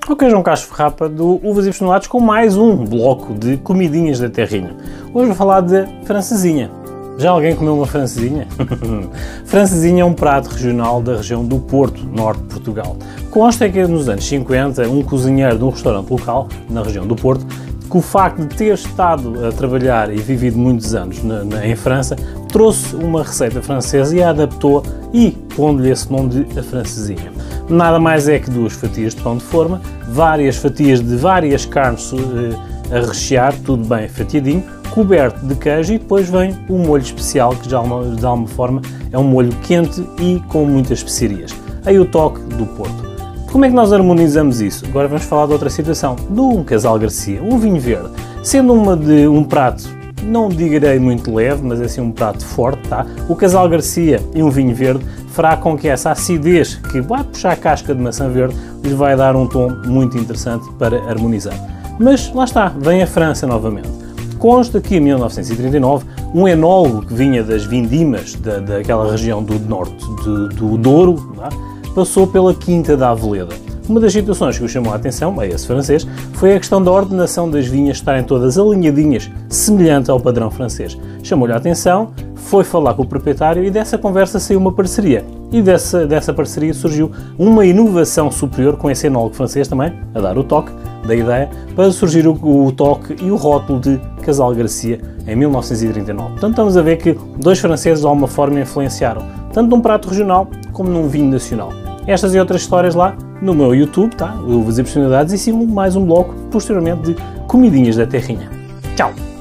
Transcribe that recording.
Ok, João Castro Ferrapa do Uvas e Personalidades com mais um bloco de comidinhas da terrinha. Hoje vou falar de francesinha. Já alguém comeu uma francesinha? Francesinha é um prato regional da região do Porto, norte de Portugal. Consta que nos anos 50, um cozinheiro de um restaurante local, na região do Porto, que o facto de ter estado a trabalhar e vivido muitos anos em França, trouxe uma receita francesa e a adaptou e pondo-lhe esse nome de a francesinha. Nada mais é que 2 fatias de pão de forma, várias fatias de várias carnes a rechear, tudo bem fatiadinho, coberto de queijo, e depois vem o molho especial, que de alguma forma é um molho quente e com muitas especiarias. Aí o toque do Porto. Como é que nós harmonizamos isso? Agora vamos falar de outra situação, de um Casal Garcia, um vinho verde. Sendo um prato, não direi muito leve, mas é assim um prato forte, tá? O Casal Garcia e um vinho verde fará com que essa acidez que vai puxar a casca de maçã verde lhe vai dar um tom muito interessante para harmonizar. Mas lá está, vem a França novamente. Consta que em 1939, um enólogo que vinha das vindimas daquela região do norte do Douro, tá? Passou pela Quinta da Aveleda. Uma das situações que o chamou a atenção, a esse francês, foi a questão da ordenação das vinhas estarem todas alinhadinhas, semelhante ao padrão francês. Chamou-lhe a atenção, foi falar com o proprietário e dessa conversa saiu uma parceria. E dessa parceria surgiu uma inovação superior com esse enólogo francês também, a dar o toque da ideia, para surgir o toque e o rótulo de Casal Garcia em 1939. Portanto, estamos a ver que 2 franceses de alguma forma influenciaram, tanto num prato regional como num vinho nacional. Estas e outras histórias lá no meu YouTube, tá? Uvas e Personalidades, e sigo mais um bloco posteriormente de comidinhas da terrinha. Tchau!